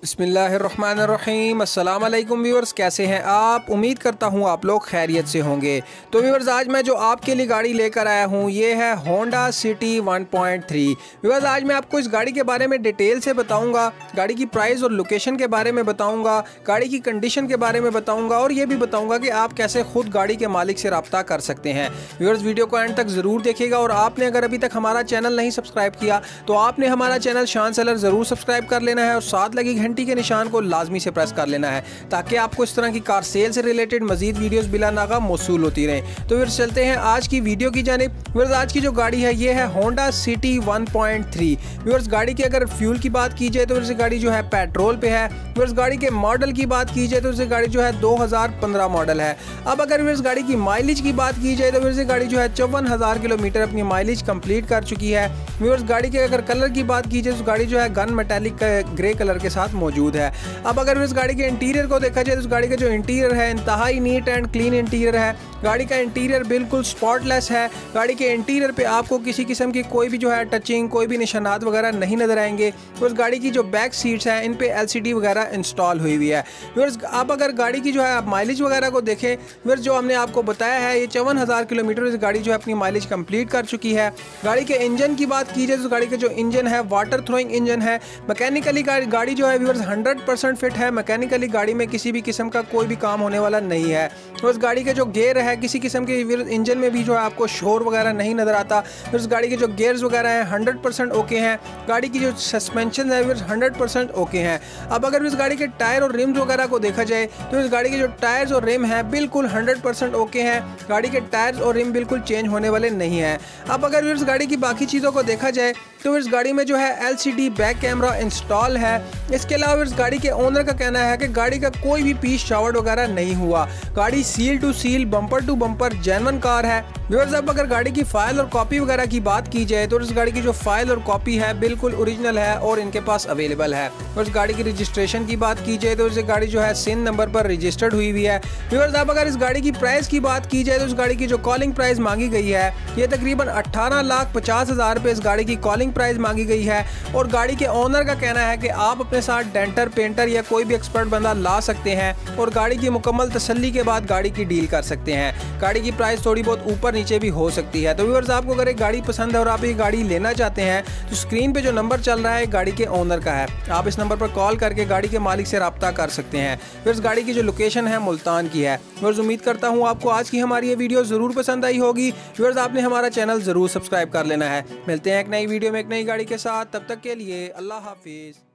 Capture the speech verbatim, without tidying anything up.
बिस्मिल्लाहिर्रहमानिर्रहीम। अस्सलाम वालेकुम व्यूअर्स, कैसे हैं आप? उम्मीद करता हूँ आप लोग खैरियत से होंगे। तो व्यूअर्स, आज मैं जो आपके लिए गाड़ी लेकर आया हूँ ये है Honda City one point three. Viewers, आज मैं आपको इस गाड़ी के बारे में डिटेल से बताऊँगा, गाड़ी की प्राइस और लोकेशन के बारे में बताऊँगा, गाड़ी की कंडीशन के बारे में बताऊँगा और ये भी बताऊँगा कि आप कैसे खुद गाड़ी के मालिक से रब्ता कर सकते हैं। व्यूअर्स, वीडियो को एंड तक ज़रूर देखिएगा और आपने अगर अभी तक हमारा चैनल नहीं सब्सक्राइब किया तो आपने हमारा चैनल शान सेलर ज़रूर सब्सक्राइब कर लेना है और साथ लगी घंटी के निशान को लाजमी से प्रेस कर लेना है ताकि आपको इस तरह की कार सेल से रिलेटेड मजीद वीडियोस बिला नागा मौसूल होती रहें। तो फिर चलते हैं आज की वीडियो की जानिब। व्यूअर्स, आज की जो गाड़ी है ये है Honda City one point three. Viewers, गाड़ी की अगर फ्यूल की बात की जाए तो वैसे गाड़ी जो है पेट्रोल पे है। व्यूअर्स, गाड़ी के मॉडल की बात की जाए तो वैसे गाड़ी जो है दो हज़ार पंद्रह मॉडल है। अब अगर व्यूअर्स गाड़ी की माइलेज की बात की जाए तो वैसे गाड़ी जो है चौवन हज़ार किलोमीटर अपनी माइलेज कंप्लीट कर चुकी है। व्यूअर्स, गाड़ी के अगर कलर की बात की जाए तो गाड़ी जो है गन मेटालिक ग्रे कलर के साथ मौजूद है। अब अगर इस गाड़ी के इंटीरियर को देखा जाए तो इस गाड़ी का जो इंटीरियर है इंतहाई नीट एंड क्लीन इंटीरियर है। गाड़ी का इंटीरियर बिल्कुल स्पॉटलेस है। गाड़ी के इंटीरियर पे आपको किसी किस्म की कोई भी जो है टचिंग, कोई भी निशानात वगैरह नहीं नजर आएंगे। तो उस गाड़ी की जो बैक सीट्स हैं इन पे एलसीडी वगैरह इंस्टॉल हुई हुई है। फिर आप अगर गाड़ी की जो है आप माइलेज वगैरह को देखें, फिर जो हमने आपको बताया है ये चौवन हज़ार किलोमीटर इस गाड़ी जो है अपनी माइलेज कंप्लीट कर चुकी है। गाड़ी के इंजन की बात की जाए तो गाड़ी का जो इंजन है वाटर थ्रोइंग इंजन है। मैकेनिकली गाड़ी जो है व्यूअर्स हंड्रेड परसेंट फिट है। मैकेनिकली गाड़ी में किसी भी किस्म का कोई भी काम होने वाला नहीं है। तो उस गाड़ी के जो गेयर है किसी किस्म के इंजन में भी जो है आपको शोर वगैरह नहीं नजर आता। फिर उस गाड़ी के जो गेयर्स वगैरह हैं हंड्रेड परसेंट ओके हैं। गाड़ी की जो सस्पेंशन है वो हंड्रेड परसेंट ओके हैं। अब अगर इस गाड़ी के टायर और रिम्स वगैरह को देखा जाए तो इस गाड़ी के जो टायर्स और रिम है बिल्कुल हंड्रेड परसेंट ओके हैं। गाड़ी के टायर्स और रिम बिल्कुल चेंज होने वाले नहीं है। अब अगर इस गाड़ी की बाकी चीज़ों को देखा जाए तो इस गाड़ी में जो है एलसीडी बैक कैमरा इंस्टॉल है। इसके अलावा इस गाड़ी के ओनर का कहना है कि गाड़ी का कोई भी पीस शावर्ड वगैरह नहीं हुआ। गाड़ी seal to seal, bumper to bumper genuine car है। व्यूअर्स, अब अगर गाड़ी की फाइल और कॉपी वगैरह की बात की जाए तो इस गाड़ी की जो फाइल और कॉपी है बिल्कुल ओरिजिनल है और इनके पास अवेलेबल है। और इस गाड़ी की रजिस्ट्रेशन की बात की जाए तो इस गाड़ी जो है सिंध नंबर पर रजिस्टर्ड हुई हुई है। व्यूअर्स, अब अगर इस गाड़ी की प्राइस की बात की जाए तो इस गाड़ी की जो कॉलिंग प्राइस मांगी गई है ये तकरीबन अट्ठारह लाख पचास हजार रुपये इस गाड़ी की कॉलिंग प्राइस मांगी गई है। और गाड़ी के ओनर का कहना है कि आप अपने साथ डेंटर, पेंटर या कोई भी एक्सपर्ट बंदा ला सकते हैं और गाड़ी की मुकम्मल तसल्ली के बाद गाड़ी की डील कर सकते हैं। गाड़ी की प्राइस थोड़ी बहुत ऊपर नीचे भी हो सकती है। तो व्यूअर्स, आपको अगर एक गाड़ी पसंद है और आप ये गाड़ी लेना चाहते हैं तो स्क्रीन पे जो नंबर चल रहा है गाड़ी के ओनर का है। आप इस नंबर पर कॉल करके गाड़ी के मालिक से रब्ता कर सकते हैं। फिर गाड़ी की जो लोकेशन है मुल्तान की है। व्यूअर्स, उम्मीद करता हूँ आपको आज की हमारी ये वीडियो ज़रूर पसंद आई होगी। व्यूअर्स, आपने हमारा चैनल ज़रूर सब्सक्राइब कर लेना है। मिलते हैं एक नई वीडियो में एक नई गाड़ी के साथ। तब तक के लिए अल्लाह हाफिज़।